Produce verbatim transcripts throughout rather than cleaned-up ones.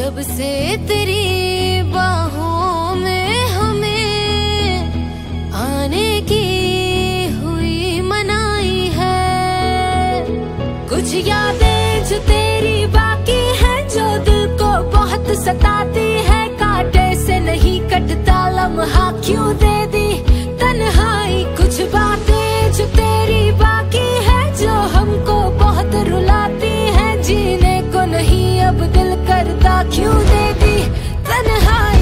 जब से तेरी बाहों में हमें आने की हुई मनाई है। कुछ यादें जो तेरी बाकी है, जो दिल को बहुत सताती है। कांटे से नहीं कटता लम्हा क्यों दे दी तन्हाई। कुछ बातें जो तेरी बाकी है, जो हमको बहुत रुलाती है। जीने को नहीं अब दिल करता क्यों दे दी तन्हाई।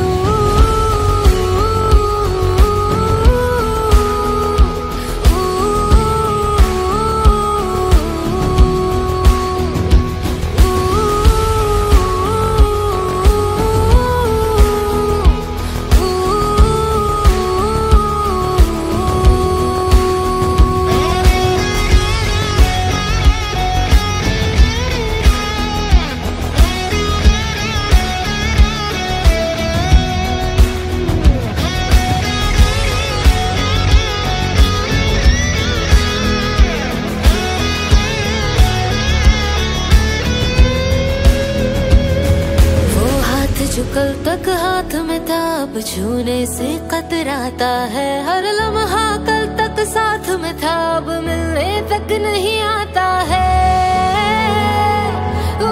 जो कल तक हाथ में था, अब छूने से कतराता है। हर लम्हा कल तक साथ में था, अब मिलने तक नहीं आता है। ओ,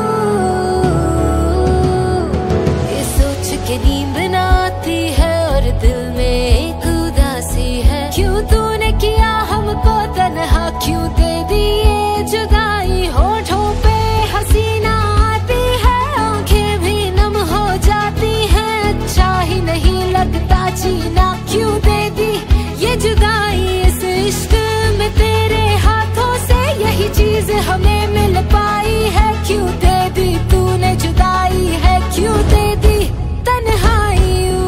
ये सोच के नींद ना आती है और दिल में एक उदासी है। क्यों तूने किया हमको तन्हा, क्यों दे दी ये जुदाई। होठों पे हसीना आती है, आंखें भी नम हो जाती हैं। अच्छा ही नहीं लगता जीना, क्यों दे दी ये जुदाई। इस इश्क में तेरे हाथों से यही चीज हमें मिल पाई है। क्यों दे दी तूने जुदाई है, क्यों दे दी तन्हाई।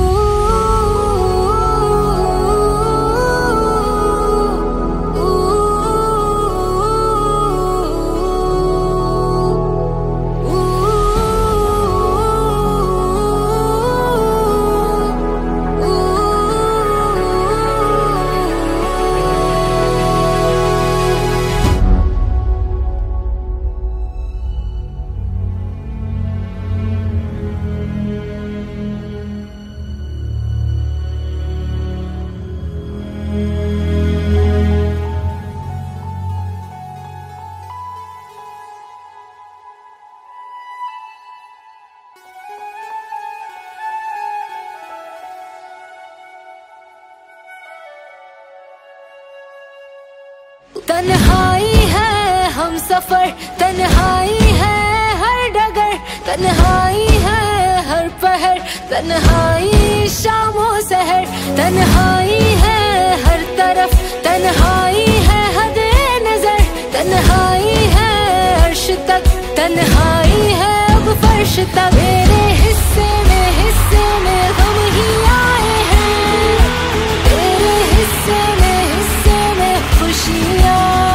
तन्हाई है हम सफर, तन्हाई है हर डगर। तन्हाई है हर पहर, तन्हाई शामों सहर। तन्हाई है हर तरफ, तन्हाई है हदे नजर। तन्हाई है अर्श तक, तन्हाई है अब फर्श तक। मेरे हिस्से में हिस्से में गम ही आए हैं, तेरे हिस्से में हिस्से में खुशियाँ।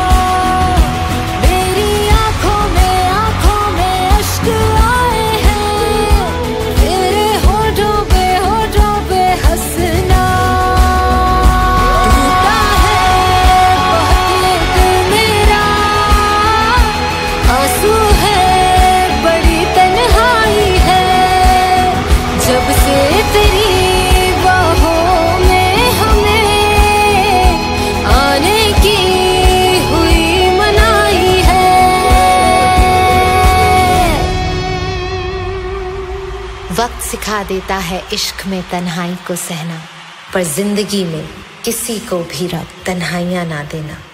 वक्त सिखा देता है इश्क में तन्हाई को सहना, पर जिंदगी में किसी को भी रब तन्हाइयां ना देना।